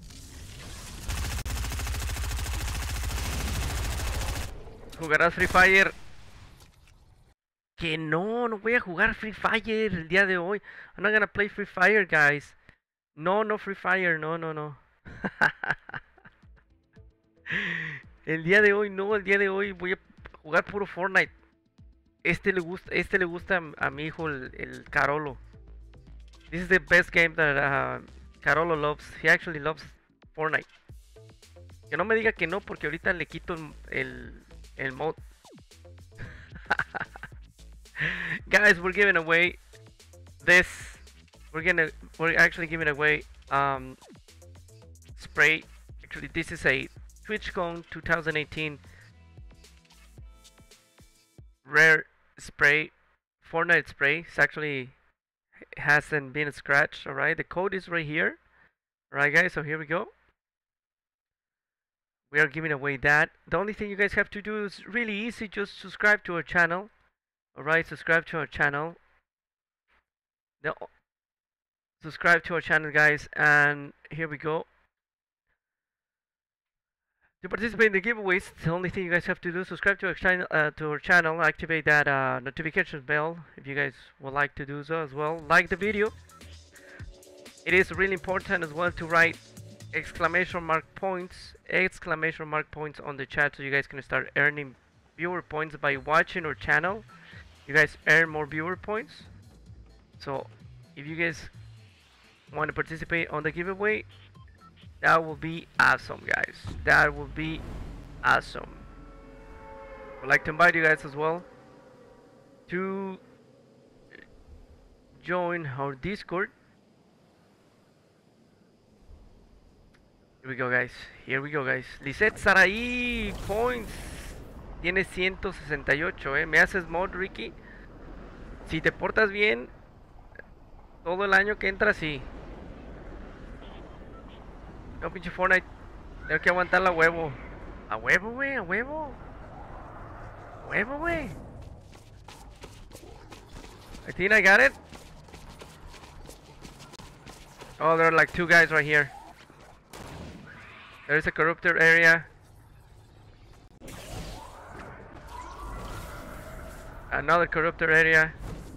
¿Jugarás Free Fire? Que no, no voy a jugar Free Fire el día de hoy. I'm not gonna play Free Fire, guys. No, no Free Fire, no, no, no. El día de hoy no, el día de hoy voy a jugar puro Fortnite. Este le gusta, este le gusta a, a mi hijo, el, el Carolo. This is the best game that uh, Carolo loves. He actually loves Fortnite. Que no me diga que no, porque ahorita le quito el, el, el mod. Guys, we're giving away this. We're gonna, we're actually giving away um, spray. Actually, this is a TwitchCon twenty eighteen rare spray, Fortnite spray. It's actually hasn't been scratched. All right, the code is right here. All right, guys. So here we go. We are giving away that. The only thing you guys have to do is really easy. Just subscribe to our channel. All right, subscribe to our channel. The, subscribe to our channel, guys, and here we go. To participate in the giveaways, the only thing you guys have to do is subscribe to our channel, uh, to our channel, activate that uh, notification bell if you guys would like to do so as well. Like the video. It is really important as well to write exclamation mark points, exclamation mark points on the chat so you guys can start earning viewer points by watching our channel. You guys earn more viewer points. So if you guys want to participate on the giveaway, that will be awesome, guys. That will be awesome. I'd like to invite you guys as well to join our Discord. Here we go, guys. Here we go, guys. Lisette Saraí points. Tiene ciento sesenta y ocho, eh. ¿Me haces mod, Ricky? Si te portas bien, todo el año que entra, sí. No, pinche Fortnite. Tengo que aguantar la huevo. A huevo, güey, a huevo. A huevo, güey. I think I got it. Oh, there are like two guys right here. There's a corruptor area. Another corruptor area.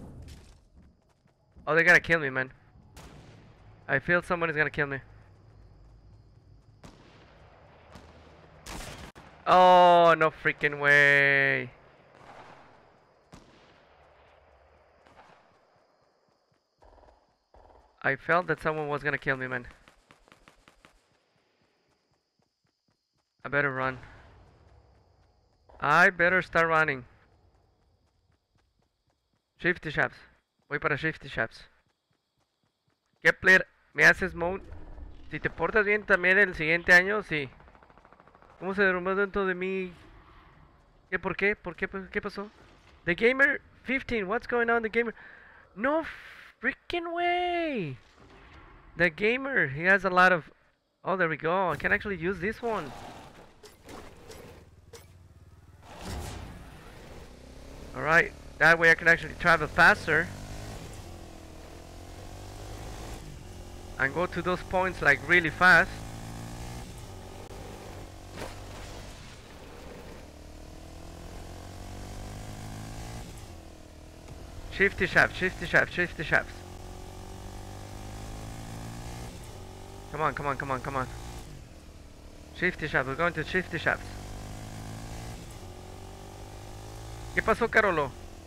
Oh, they're gonna kill me, man. I feel someone is gonna kill me. Oh, no freaking way. I felt that someone was gonna kill me, man. I better run. I better start running. Shifty Shaps. Voy para Shifty Shaps. Kepler, ¿me haces mode? Si te portas bien también el siguiente año, sí. ¿Cómo se derrumbó dentro de mí? ¿Qué? ¿Por qué? ¿Por qué? ¿Qué pasó? The Gamer fifteen, what's going on, The Gamer? No freaking way! The Gamer, he has a lot of... Oh, there we go. I can actually use this one. Alright, that way I can actually travel faster. And go to those points like really fast. Shifty shaft, shifty shaft, shifty shafts. Come on, come on, come on, come on. Shifty shaft, we're going to shifty shafts. ¿Qué pasó, Carolo?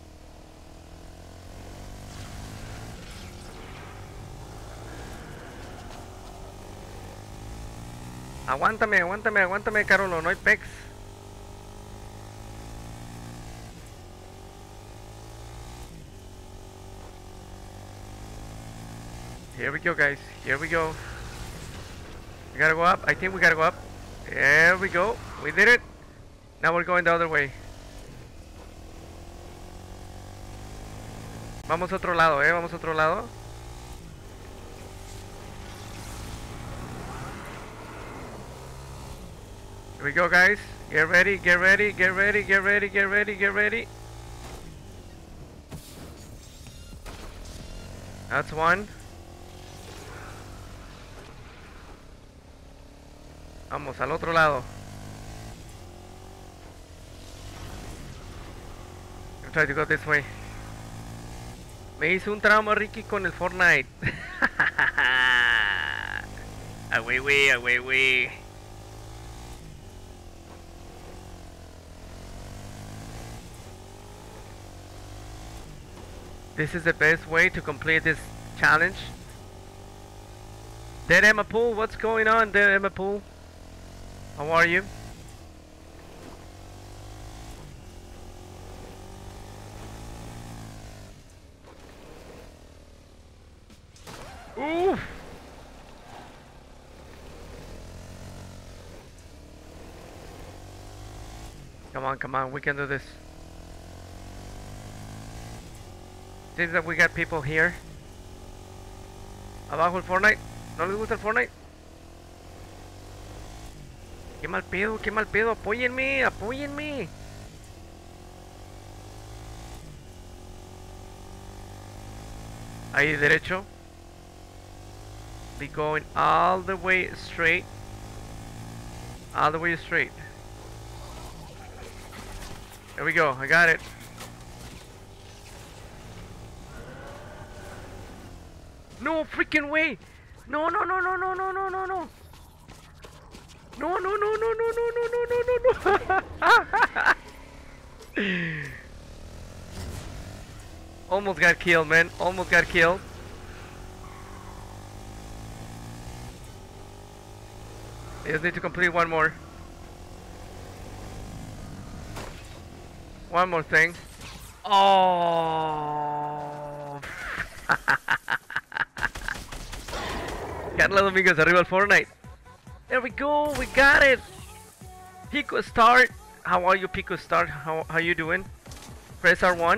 Aguántame, aguántame, aguántame, Carolo, no hay pex. Here we go, guys. Here we go. We gotta go up. I think we gotta go up. There we go. We did it. Now we're going the other way. Vamos a otro lado, eh. Vamos a otro lado. Here we go, guys. Get ready, get ready, get ready, get ready, get ready, get ready. That's one. Vamos al otro lado. I'll try to go this way. Me hizo un trauma Ricky con el Fortnite. Ah, wey, wey, ah, wey, wey. This is the best way to complete this challenge. Dead Emma Pool, what's going on, Dead Emma Pool? How are you? Oof! Come on, come on, we can do this. Seems that we got people here. Abajo el Fortnite. ¿No les gusta el Fortnite? Qué mal pedo, qué mal pedo. Apóyenme, apóyenme. Ahí derecho. Be going all the way straight. All the way straight. There we go, I got it. No freaking way! No, no, no, no, no, no, no, no, no. No, no, no, no, no, no, no, no, no, no, no. Almost got killed, man. Almost got killed. I just need to complete one more. One more thing. Oh. Carlos Domínguez arriba el Fortnite. There we go. We got it. Pico start. How are you, Pico start? How how you doing? Press R one.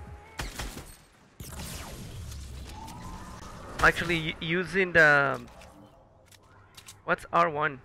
I'm actually using the. What's R one?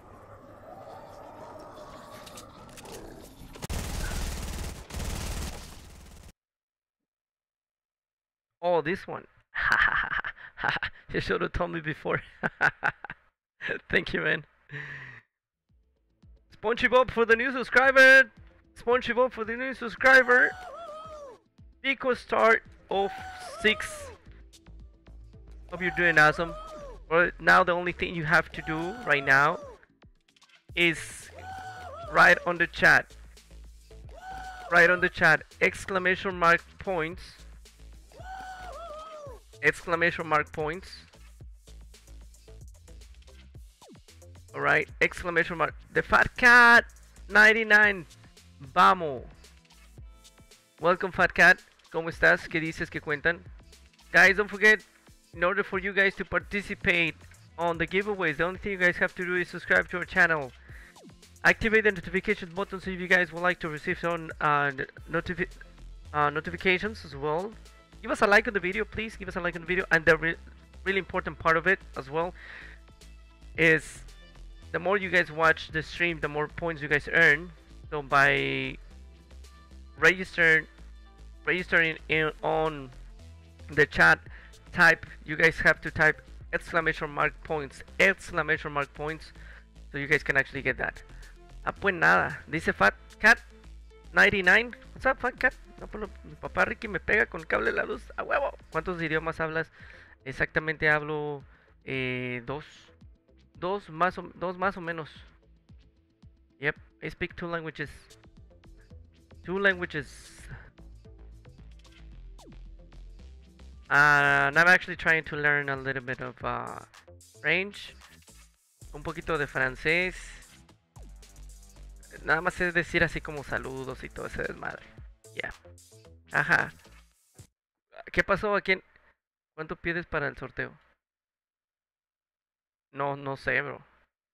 Oh, this one. You should have told me before. Thank you, man. SpongeBob for the new subscriber. SpongeBob for the new subscriber. Pico start of six. Hope you're doing awesome. Well, now the only thing you have to do right now is write on the chat. Write on the chat exclamation mark points. Exclamation mark points. Alright, exclamation mark. The Fat Cat ninety-nine. Vamos. Welcome, Fat Cat. ¿Cómo estás? ¿Qué dices? ¿Qué cuentan? Guys, don't forget, in order for you guys to participate on the giveaways, the only thing you guys have to do is subscribe to our channel. Activate the notifications button so if you guys would like to receive some uh, notifi uh, notifications as well. Give us a like on the video, please. Give us a like on the video. And the re really important part of it as well is the more you guys watch the stream, the more points you guys earn. So by registering, registering in on the chat, type. You guys have to type exclamation mark points, exclamation mark points, so you guys can actually get that. Ah, pues nada. Dice Fat Cat ninety-nine. What's up, Fat Cat? No, pues, mi papá Ricky me pega con cable de la luz a huevo. ¿Cuántos idiomas hablas? Exactamente hablo eh, dos. Dos más, o, dos más o menos. Yep, I speak two languages. Two languages. Uh, and I'm actually trying to learn a little bit of uh, French. Un poquito de francés. Nada más es decir así como saludos y todo ese desmadre. Ya. Yeah. Ajá. ¿Qué pasó? ¿A quién? ¿Cuánto pides para el sorteo? No, no sé, bro.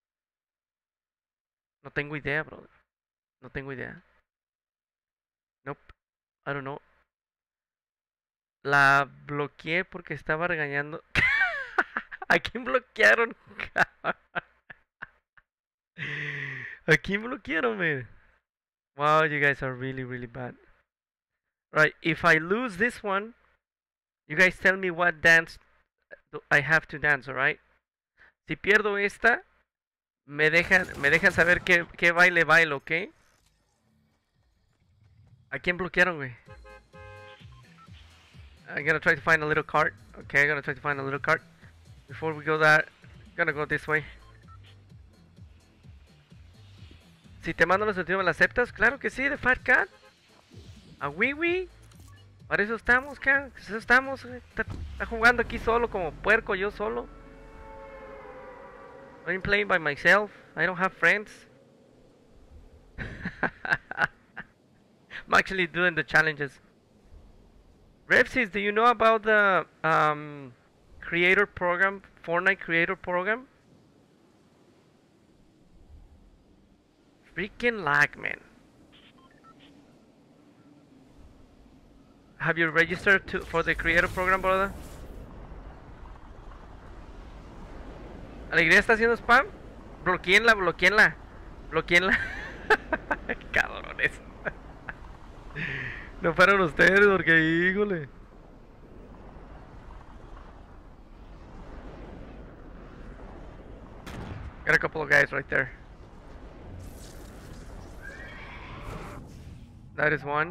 No tengo idea, bro. No tengo idea. Nope. I don't know. La bloqueé porque estaba regañando. ¿A quién bloquearon? ¿A quién bloquearon, man? Wow, you guys are really, really bad. Right, if I lose this one, you guys tell me what dance I have to dance, alright? Si pierdo esta, me dejan, me dejan saber qué, qué baile bailo, ¿ok? ¿A quién bloquearon, güey? I'm gonna try to find a little card. Okay, I'm gonna try to find a little card. Before we go that, I'm gonna go this way. Si te mando la solicitud, ¿me la aceptas? Claro que sí, de Fat Cat. A Wiwi. Para eso estamos, ¿qué? Para eso estamos. Está, está jugando aquí solo como puerco, yo solo. I'm playing by myself. I don't have friends. I'm actually doing the challenges. Repsis, do you know about the um, creator program, Fortnite creator program? Freaking lag, man. Have you registered to, for the creator program, brother? ¿Alegría está haciendo spam? Bloqueenla, bloqueenla. Bloqueenla. Cabrones. No fueron ustedes, porque híjole. Got a couple of guys right there. That is one.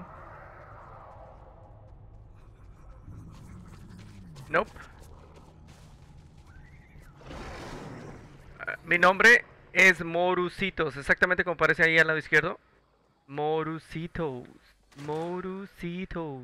Nope. Uh, mi nombre es Morucitos, exactamente como aparece ahí al lado izquierdo. Morucitos. Morucitos.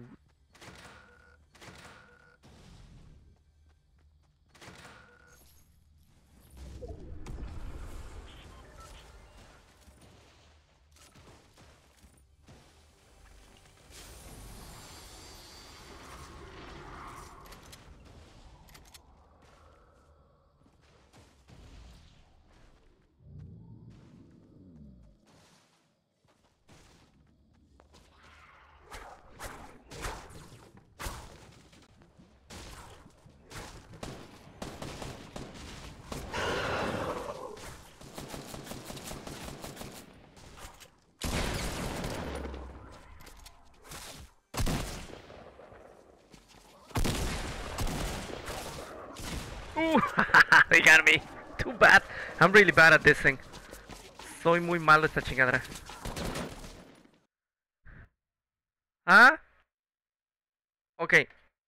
Uh, they got me. Too bad. I'm really bad at this thing. Soy muy malo esta chingadera. ¿Ah? Ok.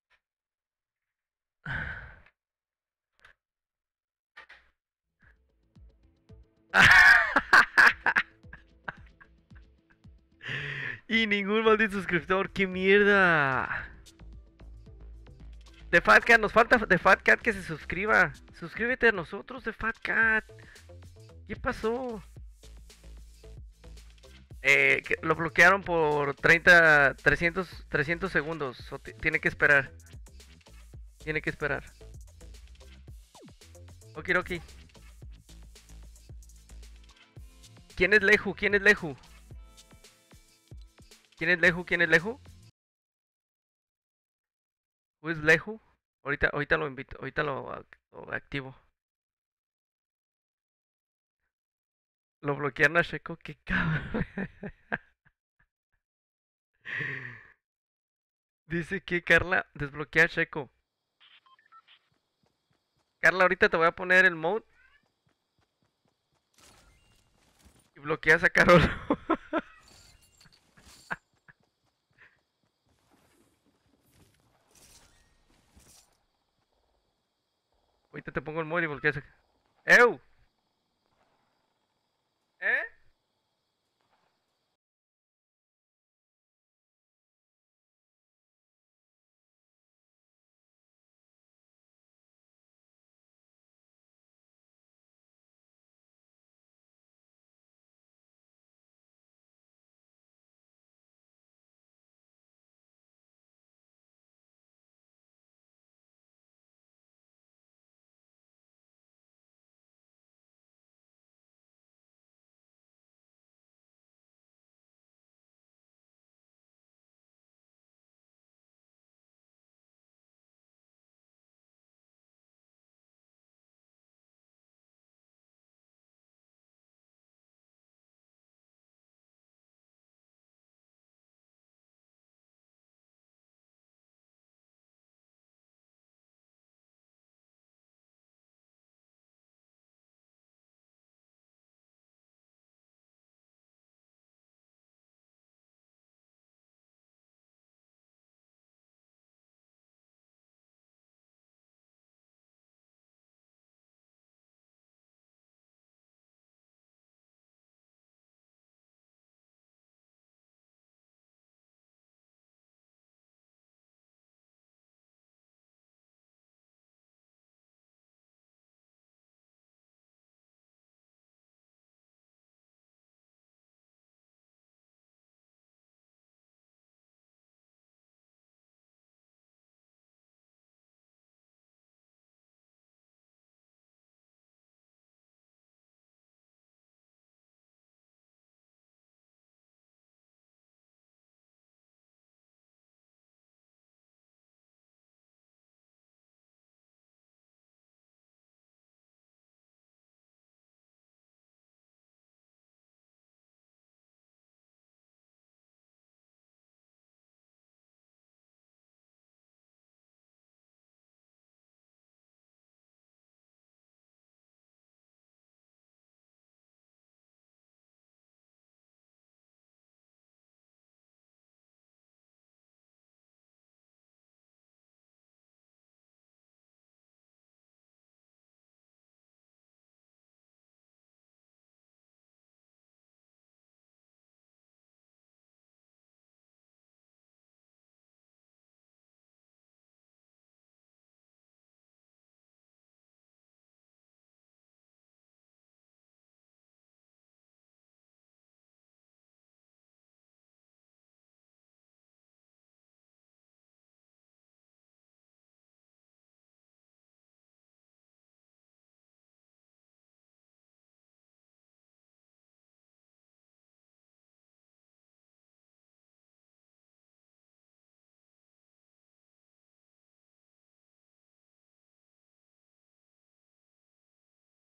Y ningún maldito suscriptor. ¡Qué mierda! The Fat Cat, nos falta The Fat Cat que se suscriba. Suscríbete a nosotros, The Fat Cat. ¿Qué pasó? Eh, que lo bloquearon por treinta, trescientos, trescientos segundos. So, tiene que esperar. Tiene que esperar. Okidoki. ¿Quién es Leju? ¿Quién es Leju? ¿Quién es Leju? ¿Quién es Leju? ¿Who is Leju? Ahorita, ahorita lo invito, ahorita lo, lo activo. Lo bloquearon a Checo, qué cabrón. Dice que Carla desbloquea a Checo. Carla, ahorita te voy a poner el mode. Y bloqueas a Carol. Ahorita te pongo el mode y bloqueas a...